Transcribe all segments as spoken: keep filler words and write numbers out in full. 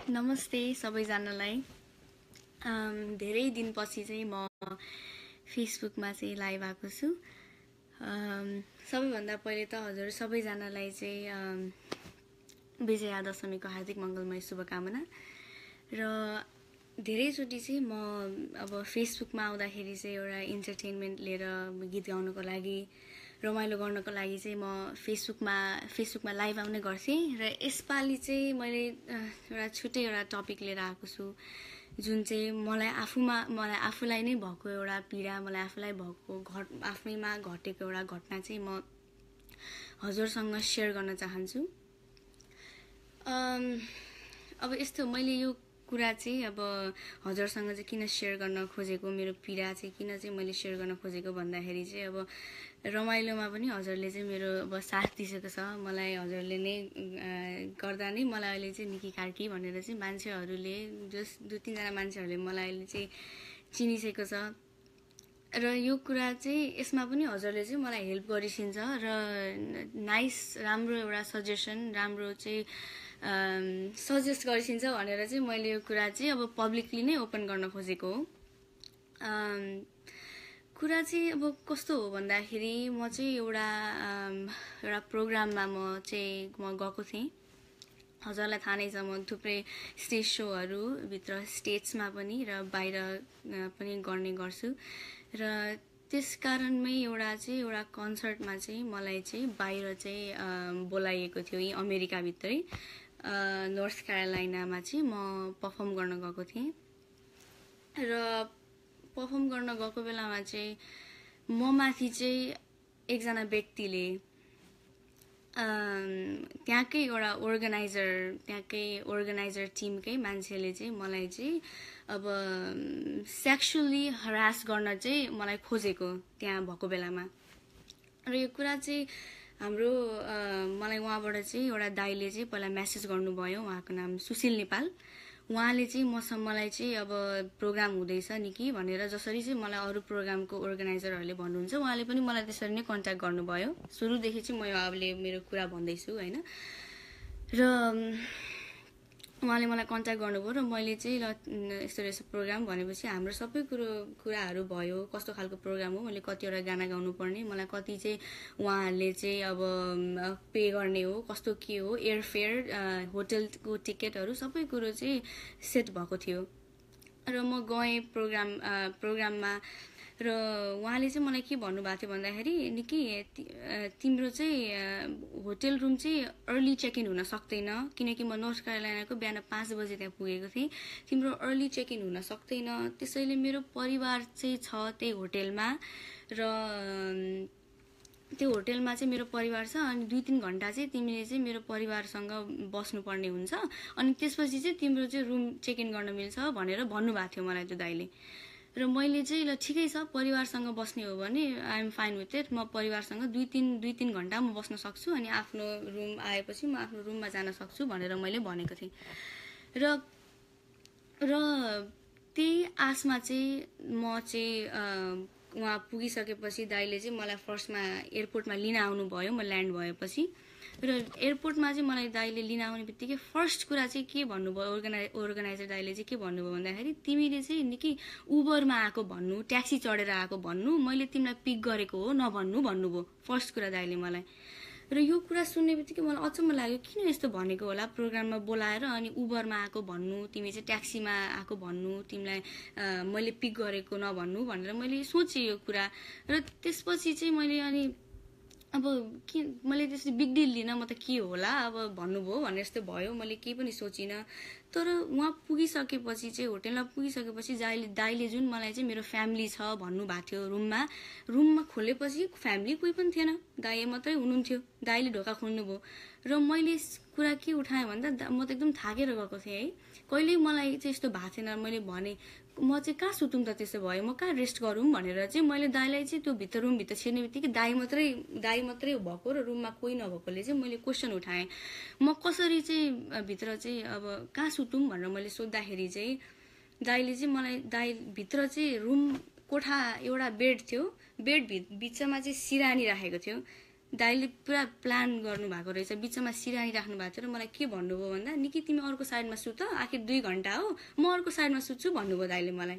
नमस्ते सबैजनालाई। अम धेरै दिनपछि चाहिँ म फेसबुकमा चाहिँ लाइभ आएको छु। अम सबैभन्दा पहिले त हजुर सबैजनालाई चाहिँ अम विजया दशमीको हार्दिक मङ्गलमय शुभकामना। र धेरैचोटि चाहिँ म अब फेसबुकमा आउँदाखेरि चाहिँ एउटा इन्टरटेनमेन्ट लिएर गीत गाउनको लागि रमाइलो गर्नको लागि चाहिँ म फेसबुकमा फेसबुकमा लाइभ आउने गर्थेँ। र यसपालि चाहिँ मैले एउटा छुट्टै एउटा टपिक लिएर आएको छु, जुन चाहिँ मलाई आफूमा मलाई आफूलाई नै भएको एउटा पीडा, मलाई आफूलाई भएको घट आफैमा घटेको एउटा घटना चाहिँ म हजुरसँग सेयर गर्न चाहन्छु। अब यस्तो मैले यो कुरा चाहिँ अब हजुरसँग चाहिँ किन सेयर गर्न खोजेको, मेरो पीडा चाहिँ किन चाहिँ मैले सेयर गर्न खोजेको भन्दाखेरि चाहिँ अब रमाइलोमा पनि हजुरले चाहिँ मेरो अब साथ दिएको छ। मलाई हजुरले नै गर्दा नै मलाई अहिले चाहिँ निकी कार्की भनेर चाहिँ मान्छेहरूले जस दुई तिनजना मान्छेहरूले मलाई अहिले चाहिँ चिनिसकेको छ। र यो कुरा चाहिँ यसमा पनि हजुरले चाहिँ मलाई हेल्प गरिसिन्छ र नाइस राम्रो एउटा सजेसन राम्रो चाहिँ सजेस्ट गरिसिन्छ भनेर चाहिँ मैले यो कुरा चाहिँ अब पब्लिकली नै ओपन गर्न खोजेको हो। कुरा चाहिँ अब कस्तो हो भन्दाखेरि म चाहिँ एउटा एउटा प्रोग्राममा म चाहिँ म गएको थिएँ। हजुरलाई थाहा नै छ म थुप्रै स्टेज सोहरू भित्र स्टेजमा पनि र बाहिर पनि गर्ने गर्छु। र त्यस कारणमै एउटा चाहिँ एउटा कन्सर्टमा चाहिँ मलाई चाहिँ बाहिर चाहिँ बोलाइएको थियो, यी अमेरिकाभित्रै नर्थ क्यारोलाइनामा चाहिँ म पर्फर्म गर्न गएको थिएँ। र पर्फर्म गर्न गएको बेलामा चाहिँ म माथि चाहिँ एकजना व्यक्तिले त्यहाँकै एउटा अर्गनाइजर त्यहाँकै अर्गनाइजर टिमकै मान्छेले चाहिँ मलाई चाहिँ अब सेक्सुअली हरास गर्न चाहिँ मलाई खोजेको त्यहाँ भएको बेलामा। र यो कुरा चाहिँ हाम्रो मलाई उहाँबाट चाहिँ एउटा दाइले चाहिँ पहिला मेसेज गर्नुभयो, उहाँको नाम सुशील नेपाल। उहाँले चाहिँ मसँग मलाई चाहिँ अब प्रोग्राम हुँदैछ निकी भनेर जसरी चाहिँ मलाई अरू प्रोग्रामको अर्गनाइजरहरूले भन्नुहुन्छ, उहाँले पनि मलाई त्यसरी नै कन्ट्याक्ट गर्नुभयो। सुरुदेखि चाहिँ म अहिले मेरो कुरा भन्दैछु होइन। र उहाँले मलाई कन्ट्याक्ट गर्नुभयो र मैले चाहिँ ल यस्तो यस्तो प्रोग्राम भनेपछि हाम्रो सबै कुरो कुराहरू भयो, कस्तो खालको प्रोग्राम हो, मैले कतिवटा गाना गाउनु पर्ने, मलाई कति चाहिँ उहाँहरूले चाहिँ अब पे गर्ने हो, कस्तो के हो, एयरफेयर होटलको टिकटहरू सबै कुरो चाहिँ सेट भएको थियो। र म गएँ प्रोग्राम प्रोग्राममा र उहाँले चाहिँ मलाई के भन्नुभएको थियो भन्दाखेरि निकी तिम्रो चाहिँ होटल रुम चाहिँ अर्ली चेक इन हुन सक्दैन, किनकि म नर्थ क्यारोलाइनाको बिहान पाँच बजे त्यहाँ पुगेको थिएँ, तिम्रो अर्ली चेक इन हुन सक्दैन, त्यसैले मेरो परिवार चाहिँ छ त्यही होटलमा र त्यो होटलमा चाहिँ मेरो परिवार छ, अनि दुई तिन घन्टा चाहिँ तिमीले चाहिँ मेरो परिवारसँग बस्नुपर्ने हुन्छ, अनि त्यसपछि चाहिँ तिम्रो चाहिँ रुम चेक इन गर्न मिल्छ भनेर भन्नुभएको थियो मलाई त्यो दाइले। र मैले चाहिँ ल ठिकै छ परिवारसँग बस्ने हो भने I am fine with it, म परिवारसँग दुई तिन दुई तिन घन्टा म बस्न सक्छु, अनि आफ्नो रुम आएपछि म आफ्नो रुममा जान सक्छु भनेर मैले भनेको थिएँ। र र त्यही आशमा चाहिँ म चाहिँ उहाँ पुगिसकेपछि दाइले चाहिँ मलाई फर्स्टमा एयरपोर्टमा लिन आउनुभयो, म ल्यान्ड भएपछि। र एयरपोर्टमा चाहिँ मलाई दाइले लिन आउने बित्तिकै फर्स्ट कुरा चाहिँ के भन्नुभयो, अर्गनाइ अर्गनाइजर दाइले चाहिँ के भन्नुभयो भन्दाखेरि तिमीले चाहिँ निकै उबरमा आएको भन्नु, ट्याक्सी चढेर आएको भन्नु, मैले तिमीलाई पिक गरेको हो नभन्नु भन्नुभयो फर्स्ट कुरा दाइले मलाई। र यो कुरा सुन्ने बित्तिकै मलाई अचम्म लाग्यो, किन यस्तो भनेको होला, प्रोग्राममा बोलाएर अनि उबरमा आएको भन्नु, तिमी चाहिँ ट्याक्सीमा आएको भन्नु, तिमीलाई मैले पिक गरेको नभन्नु भनेर मैले सोचेँ यो कुरा। र त्यसपछि चाहिँ मैले अनि अब के मैले त्यसरी बिग डिल लिनँ, म त के होला अब भन्नुभयो भनेर यस्तो भयो, मैले केही पनि सोचिनँ। तर उहाँ पुगिसकेपछि चाहिँ होटेलमा पुगिसकेपछि दाइले दाइले जुन मलाई चाहिँ मेरो फ्यामिली छ भन्नुभएको थियो रुममा, रुममा खोलेपछि फ्यामिली कोही पनि थिएन, दाइ मात्रै हुनुहुन्थ्यो। दाइले ढोका खोल्नुभयो र मैले कुरा के उठाएँ भन्दा म त एकदम थाकेर गएको थिएँ है, कहिल्यै मलाई चाहिँ यस्तो भएको थिएन। मैले भने म चाहिँ कहाँ सुतौँ त, त्यसो भयो म कहाँ रेस्ट गरौँ भनेर चाहिँ मैले दाइलाई चाहिँ त्यो भित्र रुमभित्र छिर्ने बित्तिकै दाइ मात्रै दाइ मात्रै भएको र रुममा कोही नभएकोले चाहिँ मैले क्वेसन उठाएँ, म कसरी चाहिँ भित्र चाहिँ अब कहाँ सुतौँ भनेर मैले सोद्धाखेरि चाहिँ दाइले चाहिँ मलाई दाइ भित्र चाहिँ रुम कोठा एउटा बेड थियो, बेड बिचमा चाहिँ सिरानी राखेको थियो, दाइले पुरा प्लान गर्नु भएको रहेछ, बिचमा सिरानी राख्नु भएको थियो र मलाई के भन्नुभयो भन्दा निकी तिमी अर्को साइडमा सुत, आखिर दुई घन्टा हो, म अर्को साइडमा सुत्छु भन्नुभयो दाइले मलाई।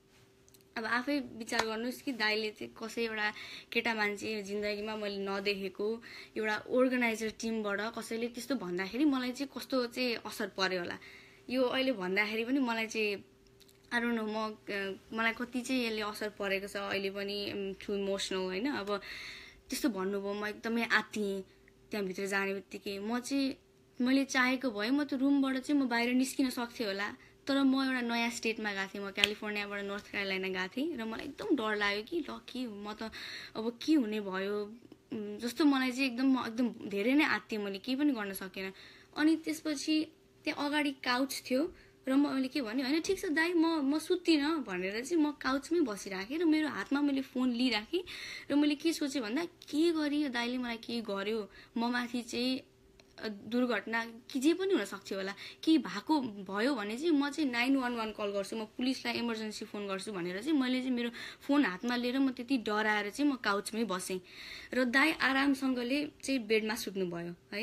अब आफै विचार गर्नुहोस् कि दाइले चाहिँ कसै एउटा केटा मान्छे जिन्दगीमा मैले नदेखेको एउटा अर्गनाइजर टिमबाट कसैले त्यस्तो भन्दाखेरि मलाई चाहिँ कस्तो चाहिँ असर पर्यो होला। यो अहिले भन्दाखेरि पनि मलाई चाहिँ आई डोन्ट नो, म मलाई कति चाहिँ यसले असर परेको छ अहिले पनि, टु इमोसनल होइन। अब त्यस्तो भन्नुभयो, म एकदमै आत्तिएँ त्यहाँभित्र जाने बित्तिकै। म चाहिँ मैले चाहेको भए म त्यो रुमबाट चाहिँ म बाहिर निस्किन सक्थेँ होला, तर म एउटा नयाँ स्टेटमा गएको थिएँ, म क्यालिफोर्नियाबाट नर्थ क्यारोलाइना गएको थिएँ र मलाई एकदम डर लाग्यो कि ल के म त अब के हुने भयो जस्तो मलाई चाहिँ एकदम म एकदम धेरै नै आत्तिएँ, मैले केही पनि गर्न सकेन। अनि त्यसपछि त्यहाँ अगाडि काउच थियो र मैले के भने होइन ठिक छ दाइ म म सुत्दिनँ भनेर चाहिँ म काउचमै बसिराखेँ र मेरो हातमा मैले फोन लिइराखेँ र मैले के सोचेँ भन्दा के गरी यो दाइले मलाई के गर्यो, म माथि चाहिँ दुर्घटना कि जे पनि हुनसक्थ्यो होला, केही भएको भयो भने चाहिँ म चाहिँ नाइन वान वान कल गर्छु, म पुलिसलाई इमर्जेन्सी फोन गर्छु भनेर चाहिँ मैले चाहिँ मेरो फोन हातमा लिएर म त्यति डराएर चाहिँ म काउचमै बसेँ र दाइ आरामसँगले चाहिँ बेडमा सुत्नुभयो है।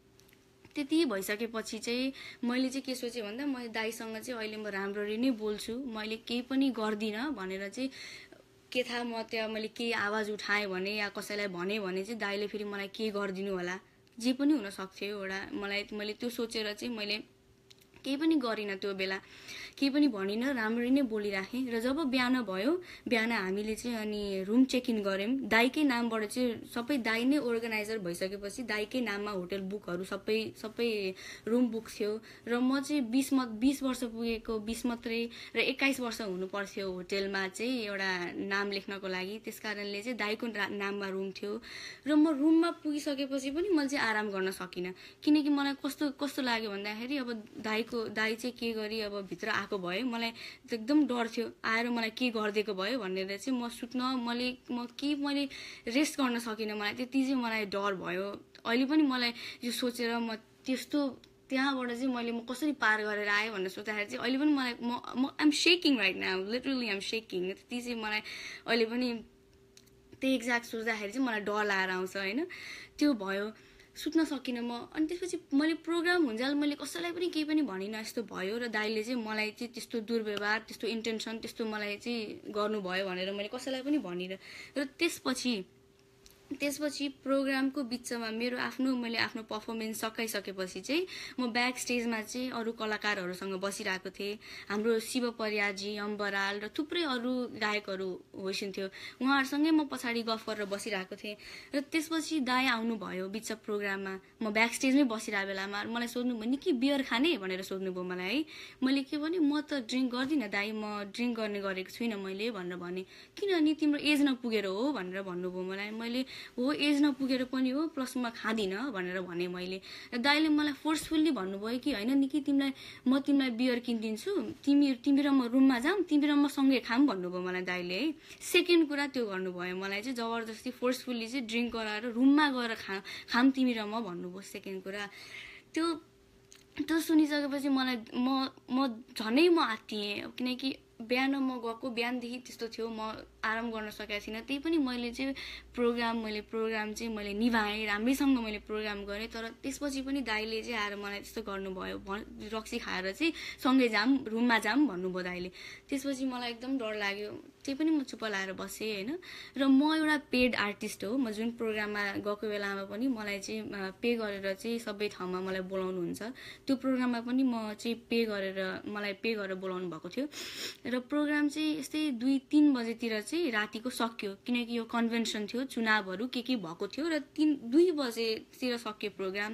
त्यति भइसकेपछि चाहिँ मैले चाहिँ के सोचेँ भन्दा मैले दाइसँग चाहिँ अहिले म राम्ररी नै बोल्छु, मैले केही पनि गर्दिनँ भनेर चाहिँ के थाहा म त्यहाँ मैले केही आवाज उठाएँ भने या कसैलाई भने भने चाहिँ दाइले फेरि मलाई के गरिदिनु होला, जे पनि हुन सक्थ्यो एउटा। मलाई मैले त्यो सोचेर चाहिँ मैले केही पनि गरिनँ, त्यो बेला केही पनि भनिनँ, राम्ररी नै बोलिराखेँ। र जब बिहान भयो, बिहान हामीले चाहिँ अनि रुम चेक इन गऱ्यौँ, दाइकै नामबाट चाहिँ सबै दाइ नै अर्गनाइजर भइसकेपछि दाइकै नाममा होटल बुकहरू सबै सबै रुम बुक थियो र म चाहिँ बिस म बिस वर्ष पुगेको, बिस मात्रै र एक्काइस वर्ष हुनु पर्थ्यो होटेलमा चाहिँ एउटा नाम लेख्नको लागि, त्यस कारणले चाहिँ दाइको नाममा रुम थियो र म रुममा पुगिसकेपछि पनि मैले चाहिँ आराम गर्न सकिनँ, किनकि मलाई कस्तो कस्तो लाग्यो भन्दाखेरि अब दाइको दाइ चाहिँ के गरी अब भित्र आएको भए मलाई एकदम डर थियो, आएर मलाई के गरिदिएको भयो भनेर चाहिँ म सुत्न मैले म के मैले रेस्ट गर्न सकिनँ, मलाई त्यति चाहिँ मलाई डर भयो। अहिले पनि मलाई यो सोचेर म त्यस्तो त्यहाँबाट चाहिँ मैले म कसरी पार गरेर आएँ भनेर सोच्दाखेरि चाहिँ अहिले पनि मलाई म म I'm shaking right now, literally I'm shaking. त्यति चाहिँ मलाई अहिले पनि त्यही एक्ज्याक्ट सोच्दाखेरि चाहिँ मलाई डर लागेर आउँछ होइन। त्यो भयो, सुत्न सकिनँ म। अनि त्यसपछि मैले प्रोग्राम हुन्जाल मैले कसैलाई पनि केही पनि भनिनँ, यस्तो भयो र दाइले चाहिँ मलाई चाहिँ त्यस्तो दुर्व्यवहार, त्यस्तो इन्टेन्सन, त्यस्तो मलाई चाहिँ गर्नुभयो भनेर मैले कसैलाई पनि भनिनँ। र त्यसपछि त्यसपछि प्रोग्रामको बिचमा मेरो आफ्नो मैले आफ्नो पर्फर्मेन्स सकाइसकेपछि चाहिँ म ब्याक स्टेजमा चाहिँ अरू कलाकारहरूसँग बसिरहेको थिएँ। हाम्रो शिव परियाजी, अम्बराल र थुप्रै अरू गायकहरू होइसिन्थ्यो, उहाँहरूसँगै म पछाडि गफ गरेर बसिरहेको थिएँ। र त्यसपछि दाइ आउनुभयो बिच प्रोग्राममा, म ब्याक स्टेजमै बसिरहेको बेलामा मलाई सोध्नुभयो निकी बियर खाने भनेर सोध्नुभयो मलाई है। मैले के भने म त ड्रिङ्क गर्दिनँ दाइ, म ड्रिङ्क गर्ने गरेको छुइनँ मैले भनेर भने। किन नि तिम्रो एज नपुगेर हो भनेर भन्नुभयो मलाई। मैले हो एज नपुगेर पनि हो, प्लस म खाँदिनँ भनेर भने मैले। र दाइले मलाई फोर्सफुल्ली भन्नुभयो कि होइन निकी तिमीलाई म तिमीलाई बियर किनिदिन्छु, तिमी तिमी र म रुममा जाऊँ, तिमी र म सँगै खाऊँ भन्नुभयो मलाई दाइले है। सेकेन्ड कुरा त्यो गर्नुभयो, मलाई चाहिँ जबरजस्ती फोर्सफुल्ली चाहिँ ड्रिङ्क गराएर रुममा गएर खा खाऊँ तिमी र म भन्नुभयो सेकेन्ड कुरा। त्यो त्यो सुनिसकेपछि मलाई म म झनै म आत्तिएँ, किनकि बिहान म गएको, बिहानदेखि त्यस्तो थियो, म आराम गर्न सकेको थिइनँ। त्यही पनि मैले चाहिँ प्रोग्राम मैले प्रोग्राम चाहिँ मैले निभाएँ, राम्रैसँग मैले प्रोग्राम गरेँ। तर त्यसपछि पनि दाइले चाहिँ आएर मलाई त्यस्तो गर्नुभयो, रक्सी खाएर चाहिँ सँगै जाऊँ, रुममा जाऊँ भन्नुभयो दाइले। त्यसपछि मलाई एकदम डर लाग्यो, त्यही पनि म चुप लाएर बसेँ होइन। र म एउटा पेड आर्टिस्ट हो, म जुन प्रोग्राममा गएको बेलामा पनि मलाई चाहिँ पे गरेर चाहिँ सबै ठाउँमा मलाई बोलाउनुहुन्छ। त्यो प्रोग्राममा पनि म चाहिँ पे गरेर मलाई पे गरेर बोलाउनु भएको थियो। र प्रोग्राम चाहिँ यस्तै दुई तिन बजेतिर चाहिँ रातिको सक्यो, किनकि यो कन्भेन्सन थियो, चुनावहरू के के भएको थियो र तिन दुई बजेतिर सक्यो प्रोग्राम।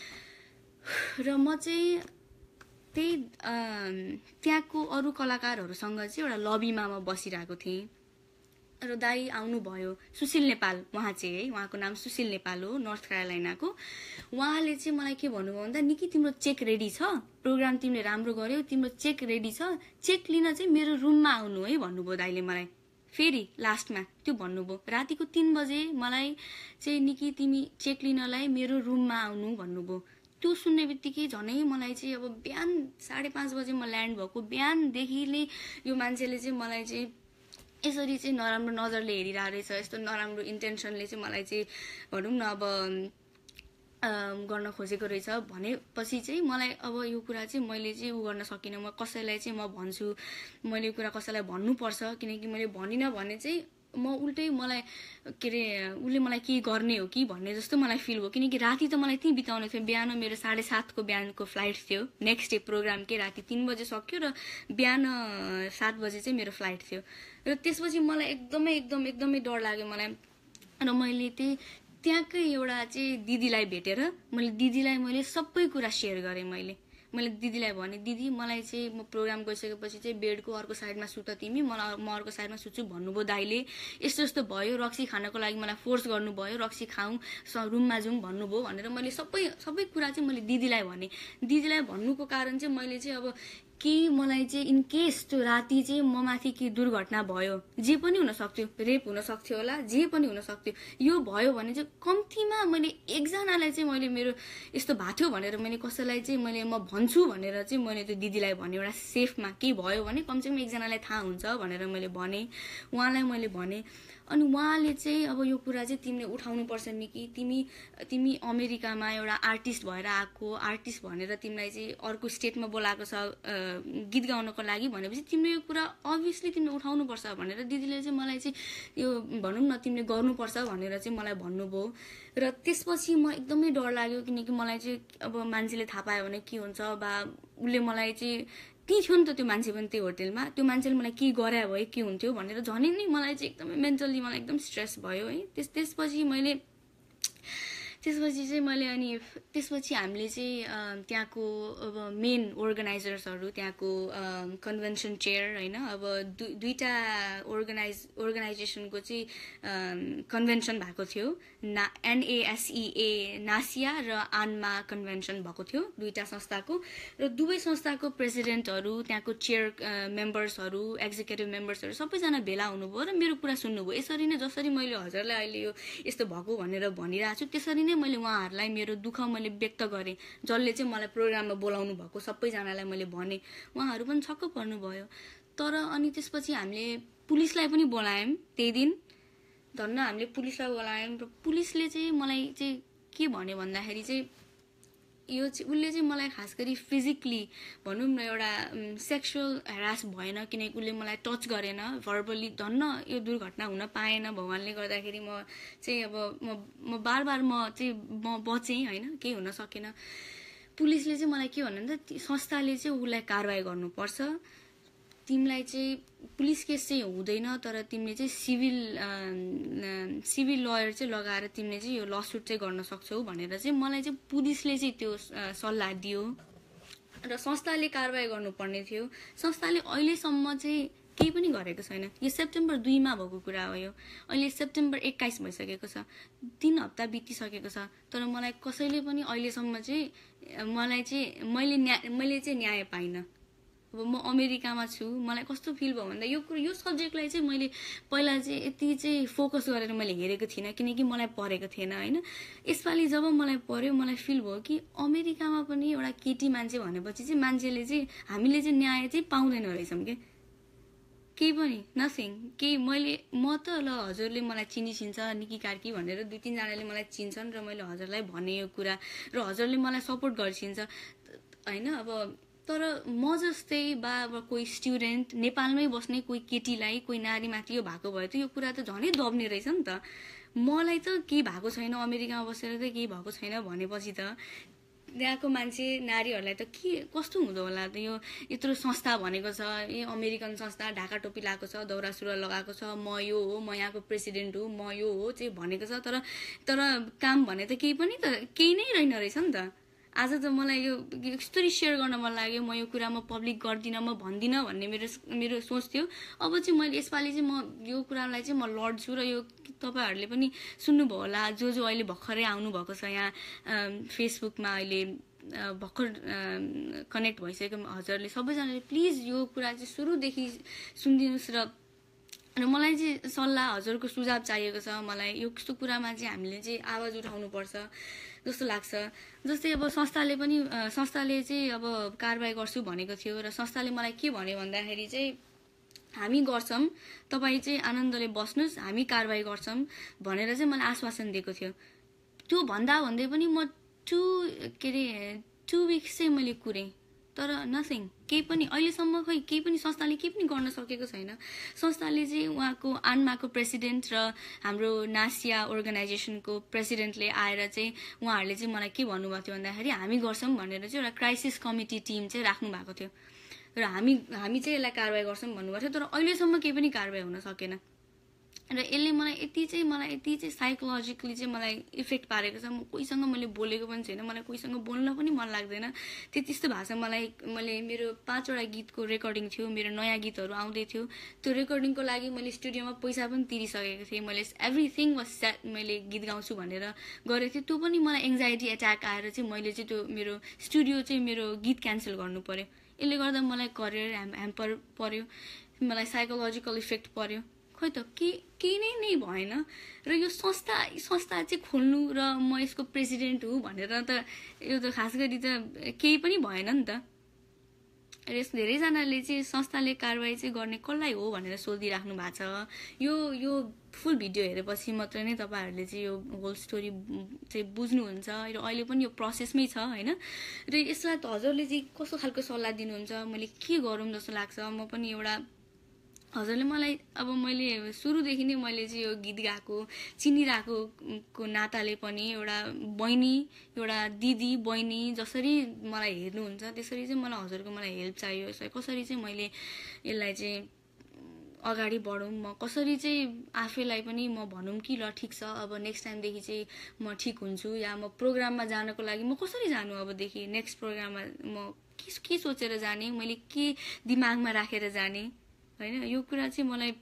र म चाहिँ त्यही त्यहाँको अरू कलाकारहरूसँग चाहिँ एउटा लबीमा म बसिरहेको थिएँ र दाइ आउनुभयो, सुशील नेपाल उहाँ चाहिँ है, उहाँको नाम सुशील नेपाल हो, नर्थ क्यारोलाइनाको। उहाँले चाहिँ मलाई के भन्नुभयो भन्दा निकी तिम्रो चेक रेडी छ, प्रोग्राम तिमीले राम्रो गर्यौ, तिम्रो चेक रेडी छ, चेक लिन चाहिँ मेरो रुममा आउनु है भन्नुभयो दाइले मलाई। फेरि लास्टमा त्यो भन्नुभयो, रातिको तीन बजे मलाई चाहिँ निकी तिमी चेक लिनलाई मेरो रुममा आउनु भन्नुभयो। त्यो सुन्ने बित्तिकै झनै मलाई चाहिँ अब बिहान साढे पाँच बजे म ल्यान्ड भएको, बिहानदेखि नै यो मान्छेले चाहिँ मलाई चाहिँ यसरी चाहिँ नराम्रो नजरले हेरिरहेको रहेछ, यस्तो नराम्रो इन्टेन्सनले चाहिँ मलाई चाहिँ भनौँ न अब गर्न खोजेको रहेछ भनेपछि चाहिँ मलाई अब यो कुरा चाहिँ मैले चाहिँ उ गर्न सकिनँ। म कसैलाई चाहिँ म भन्छु, मैले यो कुरा कसैलाई भन्नुपर्छ, किनकि मैले भनिनँ भने चाहिँ म उल्टै मलाई के अरे उसले मलाई के गर्ने हो कि भन्ने जस्तो मलाई फिल भयो। किनकि राति त मलाई त्यहीँ बिताउनु थियो। बिहान मेरो साढे सातको बिहानको फ्लाइट थियो, नेक्स्ट डे प्रोग्राम के राति तिन बजे सक्यो र बिहान सात बजे चाहिँ मेरो फ्लाइट थियो। र त्यसपछि मलाई एकदमै एकदम एकदमै डर लाग्यो मलाई। र मैले त्यही त्यहाँकै एउटा चाहिँ दिदीलाई भेटेर मैले दिदीलाई मैले सबै कुरा सेयर गरेँ। मैले मैले दिदीलाई भने, दिदी मलाई चाहिँ म प्रोग्राम गइसकेपछि चाहिँ बेडको अर्को साइडमा सुत तिमी, मलाई म अर्को साइडमा सुत्छु भन्नुभयो दाइले, यस्तो यस्तो भयो, रक्सी खानको लागि मलाई फोर्स गर्नुभयो, रक्सी खाउँ रुममा जाउँ भन्नुभयो भनेर मैले सबै सबै कुरा चाहिँ मैले दिदीलाई भने। दिदीलाई भन्नुको कारण चाहिँ मैले चाहिँ अब कि मलाई चाहिँ इन केस त्यो राति चाहिँ म माथि के दुर्घटना भयो, जे पनि हुन सक्थ्यो, रेप हुन सक्थ्यो होला, जे पनि हुन सक्थ्यो, यो भयो भने चाहिँ कम्तीमा मैले एकजनालाई चाहिँ मैले मेरो यस्तो भएको थियो भनेर मैले कसैलाई चाहिँ मैले म भन्छु भनेर चाहिँ मैले त्यो दिदीलाई भने, एउटा सेफमा केही भयो भने कमसेकम एकजनालाई थाहा हुन्छ भनेर मैले भने, उहाँलाई मैले भने। अनि उहाँले चाहिँ अब यो कुरा चाहिँ तिमीले उठाउनु पर्छ निकी, तिमी तिमी अमेरिकामा एउटा आर्टिस्ट भएर आएको, आर्टिस्ट भनेर तिमीलाई चाहिँ अर्को स्टेटमा बोलाएको छ गीत गाउनको लागि भनेपछि तिमीले यो कुरा अभियसली तिमीले उठाउनु पर्छ भनेर दिदीले चाहिँ मलाई चाहिँ यो भनौँ न तिमीले गर्नुपर्छ भनेर चाहिँ मलाई भन्नुभयो। र त्यसपछि म एकदमै डर लाग्यो, किनकि मलाई चाहिँ अब मान्छेले थाहा पायो भने के हुन्छ, बा उसले मलाई चाहिँ त्यही थियो नि त त्यो मान्छे पनि त्यो होटेलमा, त्यो मान्छेले मलाई के गरे भए के हुन्थ्यो भनेर झनै नै मलाई चाहिँ एकदमै मेन्टल्ली मलाई एकदम स्ट्रेस भयो है। त्यस त्यसपछि मैले त्यसपछि चाहिँ मैले अनि त्यसपछि हामीले चाहिँ त्यहाँको अब मेन अर्गनाइजर्सहरू, त्यहाँको कन्भेन्सन चेयर होइन, अब दु दुईवटा अर्गनाइज अर्गनाइजेसनको चाहिँ कन्भेन्सन भएको थियो, ना एनएएसईए नासिया र आनमा कन्भेन्सन भएको थियो दुईवटा संस्थाको। र दुवै संस्थाको प्रेसिडेन्टहरू, त्यहाँको चेयर मेम्बर्सहरू, एक्जिक्युटिभ मेम्बर्सहरू सबैजना भेला हुनुभयो र मेरो कुरा सुन्नुभयो। यसरी नै जसरी मैले हजुरलाई अहिले यो यस्तो भएको भनेर भनिरहेको छु त्यसरी नै मैले उहाँहरूलाई मेरो दुःख मैले व्यक्त गरेँ, जसले चाहिँ मलाई प्रोग्राममा बोलाउनु भएको सबैजनालाई मैले भने। उहाँहरू पनि छक्क पर्नुभयो। तर अनि त्यसपछि हामीले पुलिसलाई पनि बोलायौँ त्यही दिन, धन्न हामीले पुलिसलाई बोलायौँ। र पुलिसले चाहिँ मलाई चाहिँ के भन्यो भन्दाखेरि चाहिँ यो चाहिँ उसले चाहिँ मलाई खास गरी फिजिकली भनौँ न एउटा सेक्सुअल हेरास भएन, किनकि उसले मलाई टच गरेन भर्बली। धन्न यो दुर्घटना हुन पाएन भगवान्ले गर्दाखेरि। म चाहिँ अब म म बार बार म चाहिँ म बचेँ होइन, केही हुन सकेन। पुलिसले चाहिँ मलाई के भन्नु त संस्थाले चाहिँ उसलाई कारवाही गर्नुपर्छ, तिमीलाई चाहिँ पुलिस केस चाहिँ हुँदैन तर तिमीले चाहिँ सिभिल सिभिल लयर चाहिँ लगाएर तिमीले चाहिँ यो लसुट चाहिँ गर्न सक्छौ भनेर चाहिँ मलाई चाहिँ पुलिसले चाहिँ त्यो सल्लाह दियो र संस्थाले कारवाही गर्नुपर्ने थियो। संस्थाले अहिलेसम्म चाहिँ केही पनि गरेको छैन। यो सेप्टेम्बर दुईमा भएको कुरा हो, यो अहिले सेप्टेम्बर एक्काइस भइसकेको छ, तीन हप्ता बितिसकेको छ। तर मलाई कसैले पनि अहिलेसम्म चाहिँ मलाई चाहिँ मैले न्याय मैले चाहिँ न्याय पाइनँ। अब म अमेरिकामा छु, मलाई कस्तो फिल भयो भन्दा यो यो सब्जेक्टलाई चाहिँ मैले पहिला चाहिँ यति चाहिँ फोकस गरेर मैले हेरेको थिइनँ, किनकि मलाई परेको थिएन होइन। यसपालि जब मलाई पर्यो मलाई फिल भयो कि अमेरिकामा पनि एउटा केटी मान्छे भनेपछि चाहिँ मान्छेले चाहिँ हामीले चाहिँ न्याय चाहिँ पाउँदैन रहेछौँ कि केही पनि नथिङ केही। मैले म त ल हजुरले मलाई चिनिसिन्छ निकी कार्की भनेर दुई तिनजनाले मलाई चिन्छन् र मैले हजुरलाई भने यो कुरा र हजुरले मलाई सपोर्ट गर्छिन्छ होइन। अब तर म जस्तै बा अब कोही स्टुडेन्ट नेपालमै बस्ने कोही केटीलाई कोही नारीमाथि यो भएको भए त यो कुरा त झनै दब्ने रहेछ नि त। मलाई त केही भएको छैन, अमेरिकामा बसेर त केही भएको छैन भनेपछि त त्यहाँको मान्छे नारीहरूलाई त के कस्तो हुँदो होला त। यो यत्रो संस्था भनेको छ, ए अमेरिकन संस्था, ढाका टोपी लगाएको छ, दौरा सुरुवाल लगाएको छ, म यो हो, म यहाँको प्रेसिडेन्ट हो, म यो हो चाहिँ भनेको छ। तर तर काम भने त केही पनि त केही नै रहेन रहेछ नि त। आज त मलाई यो यस्तरी सेयर गर्न मन लाग्यो, म यो कुरा म पब्लिक गर्दिनँ, म भन्दिनँ भन्ने मेरो मेरो सोच थियो। अब चाहिँ मैले यसपालि चाहिँ म यो कुरालाई चाहिँ म लड्छु र यो तपाईँहरूले पनि सुन्नुभयो होला, जो जो अहिले भर्खरै आउनुभएको छ यहाँ फेसबुकमा अहिले भर्खर कनेक्ट भइसक्यो हजुरले सबैजनाले प्लिज यो कुरा चाहिँ सुरुदेखि सुनिदिनुहोस्। र र मलाई चाहिँ सल्लाह हजुरको सुझाव चाहिएको छ। मलाई यो यस्तो कुरामा चाहिँ हामीले चाहिँ आवाज उठाउनुपर्छ जस्तो लाग्छ। जस्तै अब संस्थाले पनि संस्थाले चाहिँ अब कारवाही गर्छु भनेको थियो र संस्थाले मलाई के भन्यो भन्दाखेरि चाहिँ हामी गर्छौँ, तपाईँ चाहिँ आनन्दले बस्नुहोस्, हामी कारवाही गर्छौँ भनेर चाहिँ मलाई आश्वासन दिएको थियो। त्यो भन्दा भन्दै पनि म टु के अरे टु विक्स चाहिँ मैले कुरेँ, तर नथिङ, केही पनि अहिलेसम्म खै केही पनि संस्थाले केही पनि गर्न सकेको छैन। संस्थाले चाहिँ उहाँको आन्माको प्रेसिडेन्ट र हाम्रो नासिया अर्गनाइजेसनको प्रेसिडेन्टले आएर चाहिँ उहाँहरूले चाहिँ मलाई के भन्नुभएको थियो भन्दाखेरि हामी गर्छौँ भनेर चाहिँ एउटा क्राइसिस कमिटी टिम चाहिँ राख्नु भएको थियो र हामी हामी चाहिँ यसलाई कारवाही गर्छौँ भन्नुभएको थियो, तर अहिलेसम्म केही पनि कारवाही हुन सकेन। र यसले मलाई यति चाहिँ मलाई यति चाहिँ साइकोलोजिकली चाहिँ मलाई इफेक्ट पारेको छ। म कोहीसँग मैले बोलेको पनि छैन, मलाई कोहीसँग बोल्न पनि मन लाग्दैन। त्यो त्यस्तो भएको छ मलाई। मैले मेरो पाँचवटा गीतको रेकर्डिङ थियो, मेरो नयाँ गीतहरू आउँदै थियो, त्यो रेकर्डिङको लागि मैले स्टुडियोमा पैसा पनि तिरिसकेको थिएँ। मैले एभ्रिथिङ वाज सेट, मैले गीत गाउँछु भनेर गरेको थिएँ। त्यो पनि मलाई एङ्जाइटी एट्याक आएर चाहिँ मैले चाहिँ त्यो मेरो स्टुडियो चाहिँ मेरो गीत क्यान्सल गर्नु पर्यो। यसले गर्दा मलाई करियर ह्याम ह्याम्पर पर्यो, मलाई साइकोलोजिकल इफेक्ट पर्यो। खै त के केही नै नै भएन। र यो संस्था संस्था चाहिँ खोल्नु र म यसको प्रेसिडेन्ट हुँ भनेर त यो त खास गरी त केही पनि भएन नि त। र यस धेरैजनाले चाहिँ संस्थाले कारवाही चाहिँ गर्ने कसलाई हो भनेर सोधिराख्नु भएको छ। यो यो फुल भिडियो हेरेपछि मात्र नै तपाईँहरूले चाहिँ यो होल स्टोरी चाहिँ बुझ्नुहुन्छ। र अहिले पनि यो प्रोसेसमै छ होइन। र यसलाई त हजुरले चाहिँ कस्तो खालको सल्लाह दिनुहुन्छ, मैले के गरौँ जस्तो लाग्छ। म पनि एउटा हजुरले मलाई अब मैले सुरुदेखि नै मैले चाहिँ यो गीत गाएको चिनिरहेको को नाताले पनि एउटा बहिनी, एउटा दिदी बहिनी जसरी मलाई हेर्नुहुन्छ त्यसरी चाहिँ मलाई हजुरको मलाई हेल्प चाहियो। यसलाई कसरी चाहिँ मैले यसलाई चाहिँ अगाडि बढौँ, म कसरी चाहिँ आफैलाई पनि म भनौँ कि ल ठिक छ अब नेक्स्ट टाइमदेखि चाहिँ म ठिक हुन्छु, या म प्रोग्राममा जानको लागि म कसरी जानु अबदेखि नेक्स्ट प्रोग्राममा म के के सोचेर जाने, मैले के दिमागमा राखेर जाने होइन। यो कुरा चाहिँ मलाई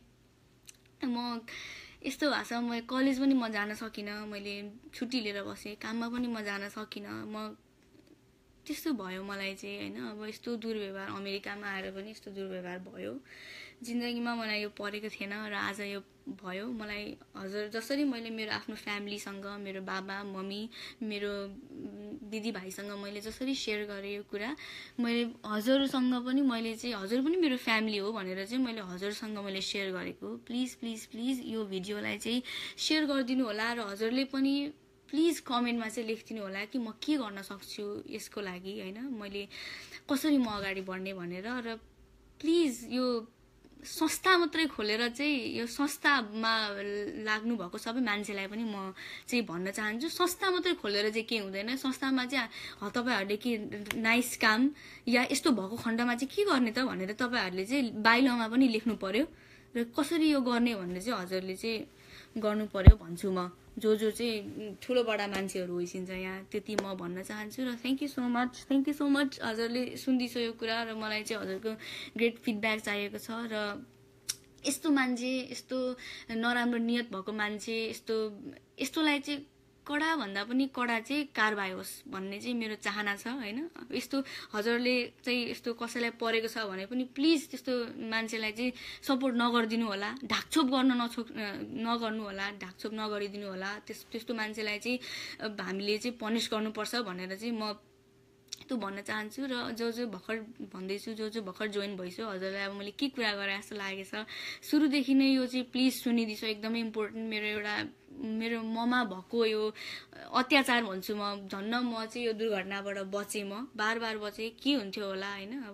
म यस्तो भएको छ, म कलेज पनि म जान सकिनँ, मैले छुट्टी लिएर बसेँ, काममा पनि म जान सकिनँ। म त्यस्तो भयो मलाई चाहिँ होइन। अब यस्तो दुर्व्यवहार अमेरिकामा आएर पनि यस्तो दुर्व्यवहार भयो, जिन्दगीमा मलाई यो परेको थिएन र आज यो भयो। मलाई हजुर जसरी मैले मेरो आफ्नो फ्यामिलीसँग, मेरो बाबा मम्मी, मेरो दिदीभाइसँग मैले जसरी सेयर गरेँ यो कुरा, मैले हजुरसँग पनि मैले चाहिँ हजुर पनि मेरो फ्यामिली हो भनेर चाहिँ मैले हजुरसँग मैले सेयर गरेको। प्लिज प्लिज प्लिज यो भिडियोलाई चाहिँ सेयर गरिदिनु होला र हजुरले पनि प्लिज कमेन्टमा चाहिँ लेखिदिनु होला कि म के गर्न सक्छु यसको लागि होइन, मैले कसरी म अगाडि बढ्ने भनेर। र प्लिज यो संस्था मात्रै खोलेर चाहिँ यो संस्थामा लाग्नु भएको सबै मान्छेलाई पनि म चाहिँ भन्न चाहन्छु, संस्था मात्रै खोलेर चाहिँ के हुँदैन। संस्थामा चाहिँ तपाईँहरूले के नाइस काम या यस्तो भएको खण्डमा चाहिँ के गर्ने त भनेर तपाईँहरूले चाहिँ बाइलोमा पनि लेख्नु पर्यो र कसरी यो गर्ने भनेर चाहिँ हजुरले चाहिँ गर्नु पर्यो भन्छु म। जो जो चाहिँ ठुलो बडा मान्छेहरू होइसिन्छ यहाँ, त्यति म भन्न चाहन्छु। र thank you so much, thank you so much हजुरले सुन्दैछ यो कुरा र मलाई चाहिँ हजुरको ग्रेट फिडब्याक चाहिएको छ। र यस्तो मान्छे, यस्तो नराम्रो नियत भएको मान्छे, यस्तो यस्तोलाई चाहिँ कडा भन्दा पनि कडा चाहिँ कारबाही होस् भन्ने चाहिँ मेरो चाहना छ होइन। यस्तो हजुरले चाहिँ यस्तो कसैलाई परेको छ भने पनि प्लिज त्यस्तो मान्छेलाई चाहिँ सपोर्ट नगरिदिनु होला, ढाकछोप गर्न नछो नगर्नु होला, ढाकछोप नगरिदिनु होला। त्यस त्यस्तो मान्छेलाई चाहिँ हामीले चाहिँ पनिस गर्नुपर्छ भनेर चाहिँ म त्यो भन्न चाहन्छु। र जो जो भर्खर भन्दैछु, जो जो भर्खर जोइन भइसक्यो, हजुरलाई अब मैले के कुरा गरेँ जस्तो लागेको छ सुरुदेखि नै यो चाहिँ प्लिज सुनिदिछु, एकदमै इम्पोर्टेन्ट। मेरो एउटा मेरो ममा भएको यो अत्याचार भन्छु म, झन्न म चाहिँ यो दुर्घटनाबाट बचेँ, म बार बार बचेँ, के हुन्थ्यो होला होइन। अब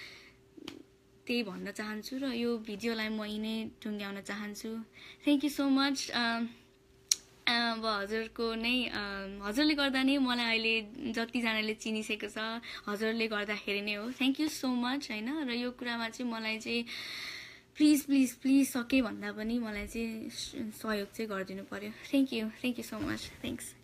त्यही भन्न चाहन्छु र यो भिडियोलाई म यिनै टुङ्ग्याउन चाहन्छु। Thank you so much. अब हजुरको नै हजुरले गर्दा नै मलाई अहिले जतिजनाले चिनिसकेको छ हजुरले गर्दाखेरि नै हो। थ्याङ्क यू सो मच होइन। र यो कुरामा चाहिँ मलाई चाहिँ प्लिज प्लिज प्लिज सके भन्दा पनि मलाई चाहिँ सहयोग चाहिँ गरिदिनु पर्यो। Thank you, thank you so much, thanks.